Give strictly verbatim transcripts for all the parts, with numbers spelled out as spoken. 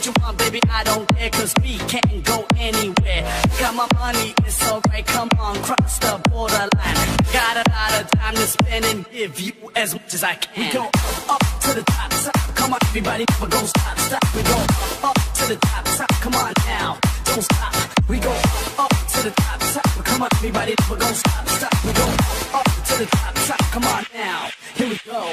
you want, baby, I don't care, cause we can't go anywhere. Got my money, it's alright, come on, cross the borderline. Got a lot of time to spend and give you as much as I can. We go up, up to the top, top. Come on, everybody, never go stop, stop. We go up, up to the top, top. Come on now, don't stop. We go up, up to the top, top. Come on, everybody, never go stop, stop. We go up, up to the top, top. Come on now, here we go.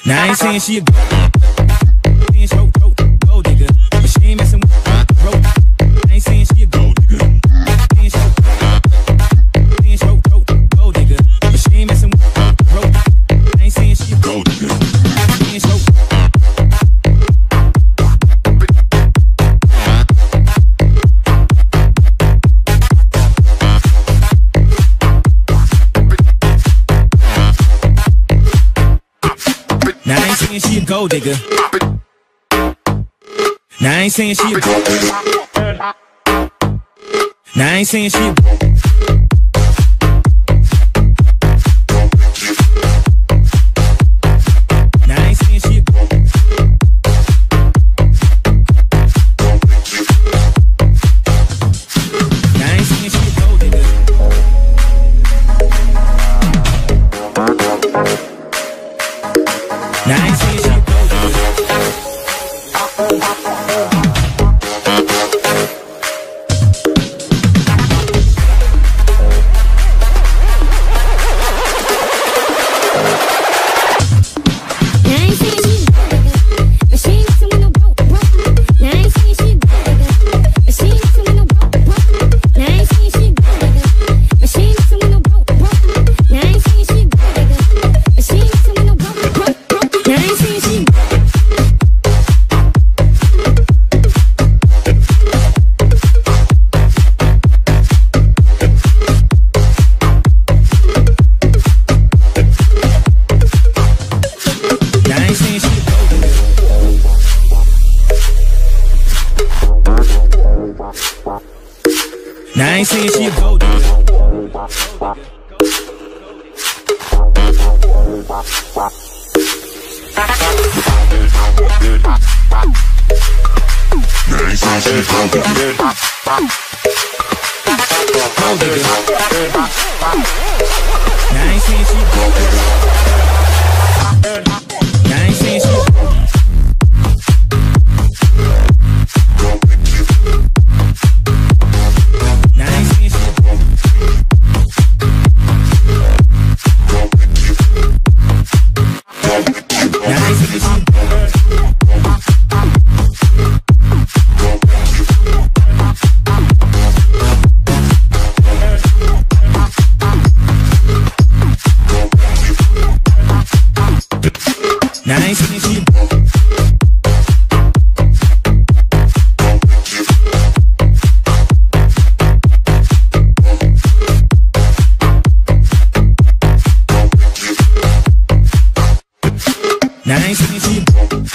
Now I ain't saying she a gold digger, but she ain't messing with broke. I ain't saying she a gold digger. Gold digger, but she ain't messing with broke. I ain't saying she a gold digger. Now I ain't saying she a gold digger. Now I ain't saying she a gold digger. Now I ain't saying she a Now I ain't saying she a Now I ain't saying she a gold digger. Now I ain't saying she a gold digger. Now I ain't saying she a gold digger. Now I ain't saying she a gold digger. Gold digger. Now I ain't saying she a gold digger. Now I ain't saying she a Now I ain't saying she Now I ain't saying she